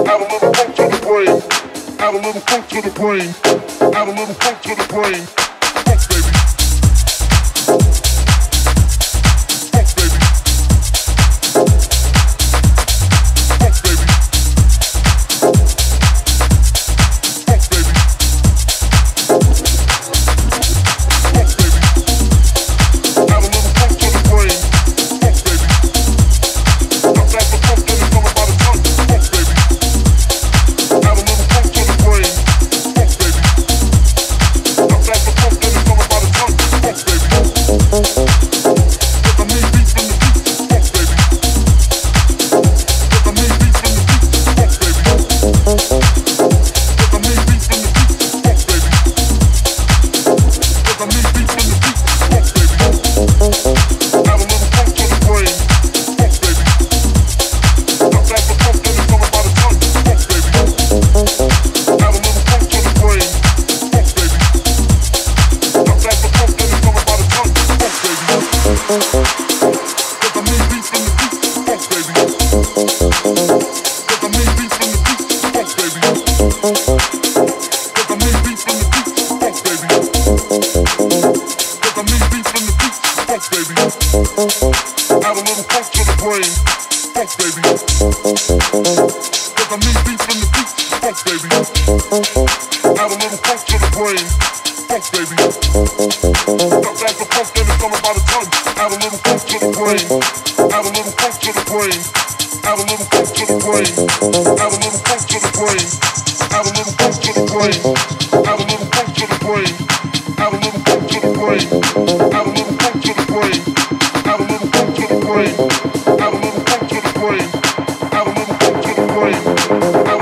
Add a little funk to the brain. Add a little funk to the brain. Add a little funk to the brain. Funk, baby. Funk, baby. Funk, baby. Funk, baby. Funk, baby. Add a little funk to the brain. Funk, baby. Drop out the funk and it's coming by the ton. Funk, baby. Add a little funk to the brain. Funk, baby. Drop out the funk and it's coming by the ton. Funk, baby. Get the main beats from the beat. Funk, baby. Get the main beats from the beat. Funk, baby. Get the main beats from the beat. Funk, baby. Get the main beats from the beat. Funk, baby. Add a little funk to the brain. Funk, baby. Drop out the funk and it's coming by the ton. Funk, baby. Add a little funk to the brain. Funk, baby. Drop out the funk and it's coming by the ton. Funk, baby. Get the main beats from the beat. Funk, baby. Get the main beats from the beat. Funk, baby. Get the main beats from the beat. Funk, baby. Get the main beats from the beat. Funk, baby. Add a little funk to the brain. Funk, baby. Get the main beats from the beat. Funk, baby. Add a little funk to the brain. Funk, baby. Drop out the funk and it's coming by the ton. Add a little funk to the brain. Add a little funk to the brain. Add a little funk to the brain. Add a little funk to the brain. Add a little funk to the brain. Add a little funk to the brain. Add a little funk to the brain. Add a little funk to the brain. Add a little funk to the brain. Add a little funk to the brain. Add a little funk to the brain.